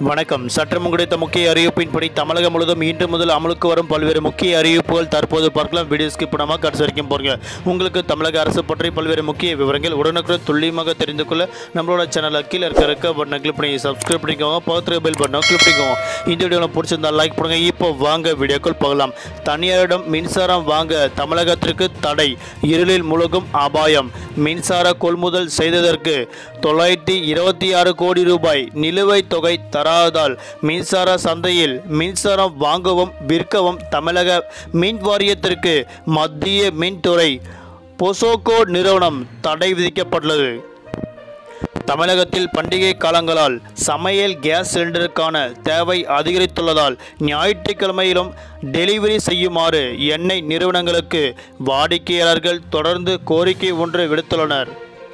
வணக்கம். சற்றம் கிடைத்த முக்கிய அறிவிப்பின்படி தமிழகம் முழுவதும் இன்று முதல் அமலுக்கு வரும் பல்வேறு முக்கிய அறிவிப்புகள் தற்போது பார்க்கலாம். வீடியோ ஸ்கிப் பண்ணாமல் கடைசி வரைக்கும் போறீங்க. உங்களுக்கு தமிழக அரசு பற்றி பல்வேறு முக்கிய விவரங்கள் உடனுக்குடன் துல்லியமாக தெரிந்து கொள்ள நம்மளோட சேனலை கீழே இருக்க பட்டனை கிளிக் பண்ணி சப்ஸ்கிரைப் பண்ணிக்கோங்க. பக்கத்தில் பெல் பட்டனை கிளிக் பண்ணிக்கோங்க. இந்த வீடியோவில் பிடிச்சிருந்தால் லைக் பண்ணுங்க. இப்போ வாங்க வீடியோக்குள் போகலாம். தனியாரிடம் மின்சாரம் வாங்க தமிழகத்திற்கு தடை, இருளில் முழுகும் அபாயம். மின்சார கொள்முதல் செய்ததற்கு 926 கோடி ரூபாய் நிலுவைத் தொகை தராததால் மின்சார சந்தையில் மின்சாரம் வாங்கவும் விற்கவும் தமிழக மின் வாரியத்திற்கு மத்திய மின்துறை பொசோகோ நிறுவனம் தடை விதிக்கப்பட்டுள்ளது. தமிழகத்தில் பண்டிகை காலங்களால் சமையல் கேஸ் சிலிண்டருக்கான தேவை அதிகரித்துள்ளதால் ஞாயிற்றுக்கிழமையிலும் டெலிவரி செய்யுமாறு எண்ணெய் நிறுவனங்களுக்கு வாடிக்கையாளர்கள் தொடர்ந்து கோரிக்கை ஒன்று விடுத்துள்ளனர்.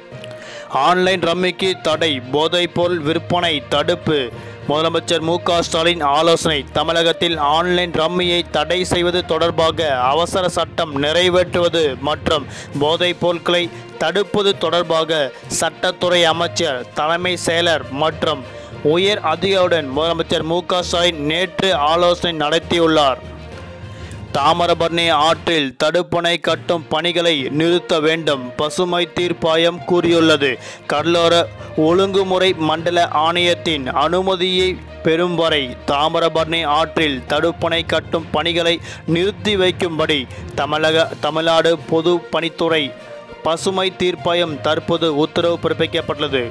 ஆன்லைன் ரம்மிக்கு தடை, போதைப்பொருள் விற்பனை தடுப்பு. முதலமைச்சர் மு.க. ஸ்டாலின் ஆலோசனை. தமிழகத்தில் ஆன்லைன் ரம்மியை தடை செய்வது தொடர்பாக அவசர சட்டம் நிறைவேற்றுவது மற்றும் போதைப் பொருட்களை தடுப்பது தொடர்பாக சட்டத்துறை அமைச்சர், தலைமை செயலர் மற்றும் உயர் அதிகாரியுடன் முதலமைச்சர் மு.க. ஸ்டாலின் நேற்று ஆலோசனை நடத்தியுள்ளார். தாமிரபரணி ஆற்றில் தடுப்பணை கட்டும் பணிகளை நிறுத்த வேண்டும், பசுமை தீர்ப்பாயம் கூறியுள்ளது. கடலோர ஒழுங்குமுறை மண்டல ஆணையத்தின் அனுமதியை பெறும் வரை தாமிரபரணி ஆற்றில் தடுப்பணை கட்டும் பணிகளை நிறுத்தி வைக்கும்படி தமிழ்நாடு பொது பணித்துறை பசுமை தீர்ப்பாயம் தற்போது உத்தரவு பிறப்பிக்கப்பட்டுள்ளது.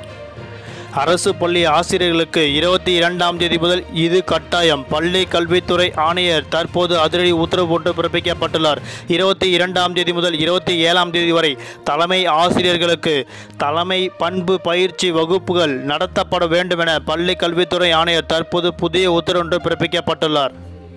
அரசு பள்ளி ஆசிரியர்களுக்கு 22ஆம் தேதி முதல் இது கட்டாயம். பள்ளி கல்வித்துறை ஆணையர் தற்போது அதிரடி உத்தரவு ஒன்று பிறப்பிக்கப்பட்டுள்ளார். 22ஆம் தேதி முதல் 27ஆம் தேதி வரை தலைமை ஆசிரியர்களுக்கு தலைமை பண்பு பயிற்சி வகுப்புகள் நடத்தப்பட வேண்டும் என பள்ளி கல்வித்துறை ஆணையர் தற்போது புதிய உத்தரவு ஒன்று பிறப்பிக்கப்பட்டுள்ளார்.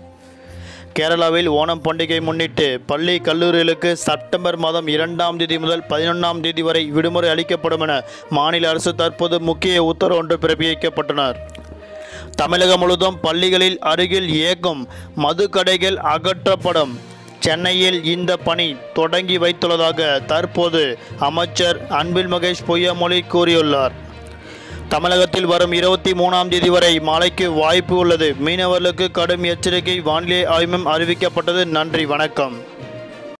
கேரளாவில் ஓணம் பண்டிகை முன்னிட்டு பள்ளி கல்லூரிகளுக்கு செப்டம்பர் மாதம் 2ஆம் தேதி முதல் 11ஆம் தேதி வரை விடுமுறை அளிக்கப்படும் என மாநில அரசு தற்போது முக்கிய உத்தரவு ஒன்று பிறப்பிக்கப்பட்டனர். தமிழகம் முழுவதும் பள்ளிகளில் அருகில் இயக்கும் மதுக்கடைகள் அகற்றப்படும். சென்னையில் இந்த பணி தொடங்கி வைத்துள்ளதாக தற்போது அமைச்சர் அன்பில் மகேஷ் பொய்யாமொழி கூறியுள்ளார். தமிழகத்தில் வரும் 23ஆம் தேதி வரை மழைக்கு வாய்ப்பு உள்ளது. மீனவர்களுக்கு கடும் எச்சரிக்கை வானிலை ஆய்வும் அறிவிக்கப்பட்டது. நன்றி, வணக்கம்.